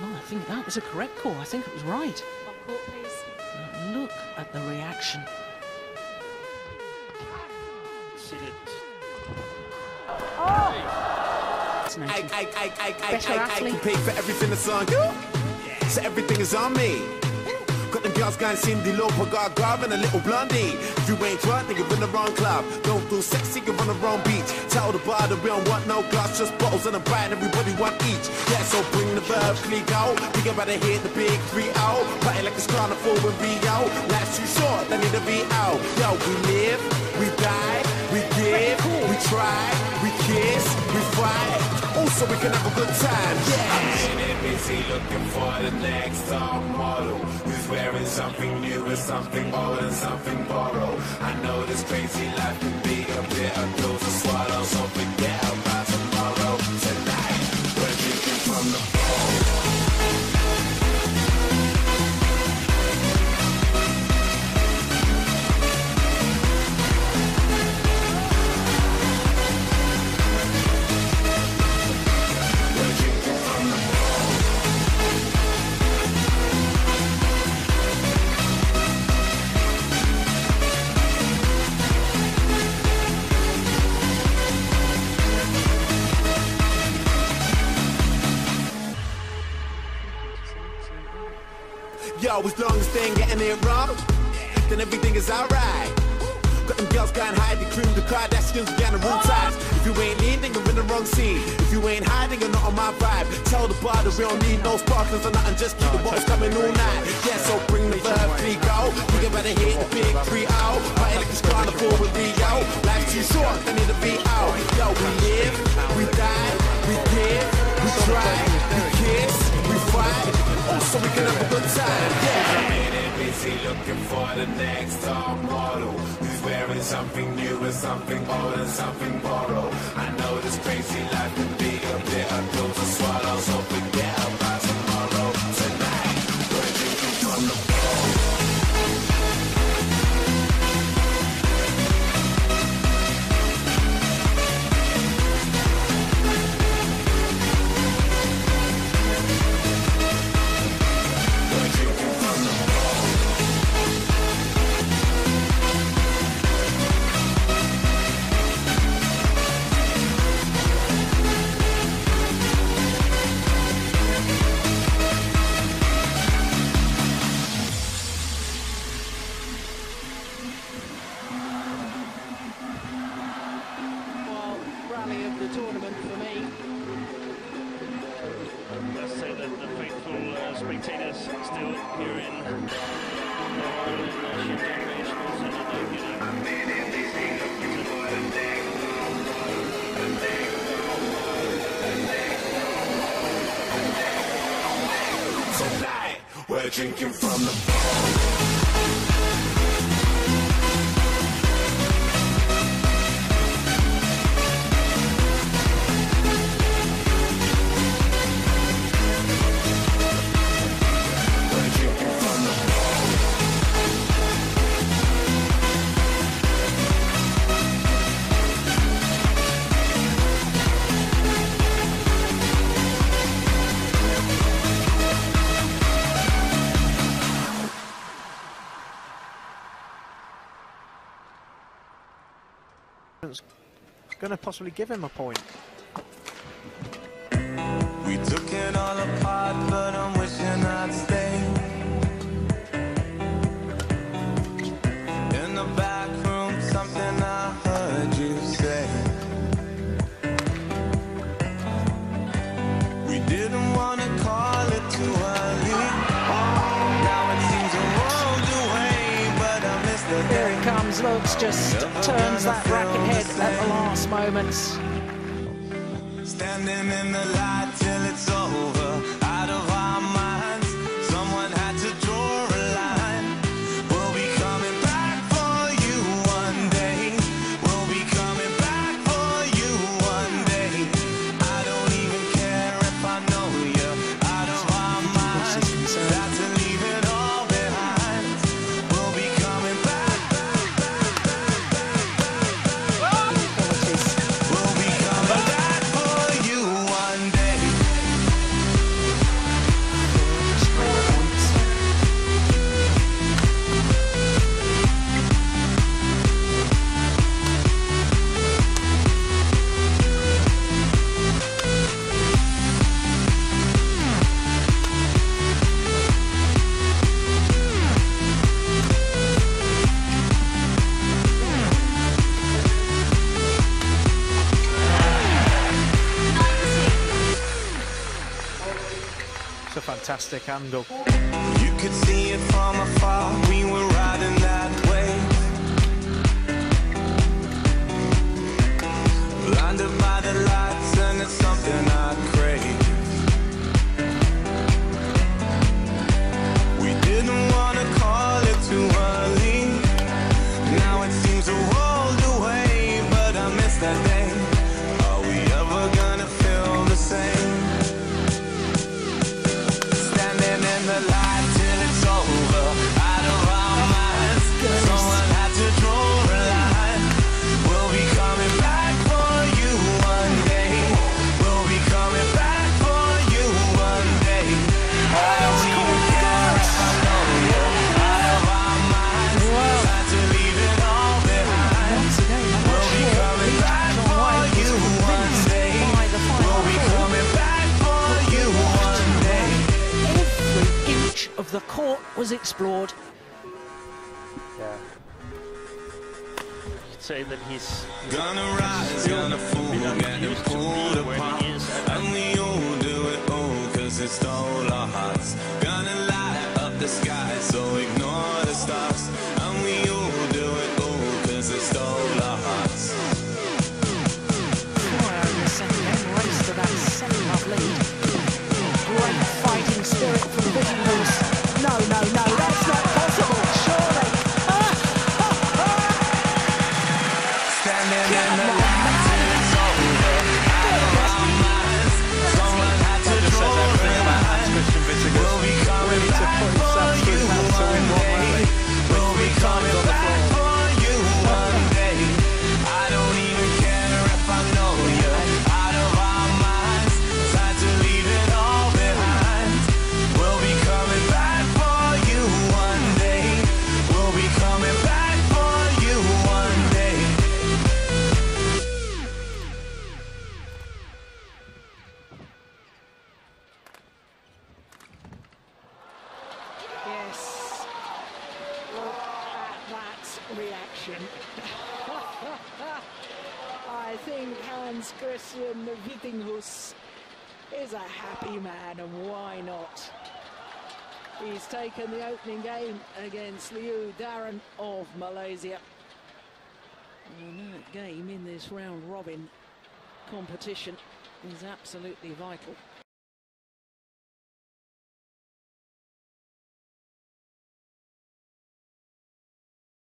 Oh, I think that was a correct call. I think it was right. On court, please. Now look at the reaction. I pay for everything that's on you, so everything is on me. Got them girls going Cindy Lauper, got Garb and a little blondie. If you ain't drunk, then you're in the wrong club. Don't feel sexy, you're on the wrong beach. Tell the bar that we don't want no glass, just bottles and a bite, and everybody want each. Yeah, so bring the verb, click out. We about to hit the big 3-0. Party like it's carnival in Rio. Life's too short, they need to be out. Yo, we live, we die, we give, we try, we kiss, we fight. Also, we can have a good time, yeah. I'm in it busy looking for the next top model who's wearing something new and something old and something borrowed. I know this crazy life can be a bitter pill to swallow, so forget about tomorrow. Tonight, we're drinking from the bowl. Yo, as long as they ain't getting it wrong, then everything is alright. Got them girls going high, the cream, the Kardashians, we got the room ties. If you ain't lean, then you're in the wrong scene. If you ain't hiding, you're not on my vibe. Tell the bar that we don't need no sparklers or nothing, just keep the bottles coming all night. Yeah, so bring the verb, please go. We about to hit the big 3-0. Party like it's carnival with Rio. Life's too short, they need to be out. Yo, we live, we die, we give, we try, we kiss, we fight. So we can have a good time, yeah. I'm in it busy looking for the next top model who's wearing something new and something old and something borrowed. I know this crazy life can be a bitter pill to swallow, so forget about tomorrow. Tonight, we're drinking from the bowl. Rally of the tournament for me. Let's say that the faithful spectators still here in Tonight, we're drinking from the bowl. Going to possibly give him a point. We took it all apart, but I'm wishing I'd stay in the back room. Something I heard you say. We didn't want to call it too early. Now it seems a world away, but I miss the day. Here it comes, Looks just turns that racket head at the last moment. Standing in the light till it's over, out of our minds. Someone had to draw a line. We'll be coming back for you one day. We'll be coming back for you one day. I don't even care if I know you out of our minds. Got to leave it all behind. We'll be coming back. We'll be coming back for you one day. It's a fantastic angle. You could see it from afar, we were riding that way. Blinded by the lights and it's something I crave. We didn't want to call it too early. Now it seems a world away, but I miss that day. Are we ever gonna feel the same? Standing in the light till it's over, out of our minds. Someone had to draw a line. We'll be coming back for you one day. We'll be coming back for you one day. I don't even care if I know you. Out of our minds, time to leave it all behind. We'll be coming back for you one day. We'll be coming back for you one day. Every inch of the court was explored. Yeah. You'd say that he's Gonna rise, gonna fall, getting pulled apart. And we all do it all, cause it stole our hearts. Gonna light up the sky, so ignore the stars. And we all do it all, cause it stole our hearts. Fire in the second end, race to that second-half lead. Great fighting spirit from Vittinghus. No, no, no, that's not possible, surely. Standing in the light till it's over, out of our minds. Someone had to draw a line. Hans-kristian Vittinghus. We'll be coming Willing to back put for himself through you that to win one one day. round. We'll be coming on the back floor. for you one day. I don't even care if I know you. Out of our minds, time to leave it all behind. We'll be coming back for you one day. We'll be coming back for you one day. Yes. Look at that reaction. I think Hans-kristian Vittinghus is a happy man, and why not? He's taken the opening game against Liu Darren of Malaysia. And that game in this round robin competition is absolutely vital.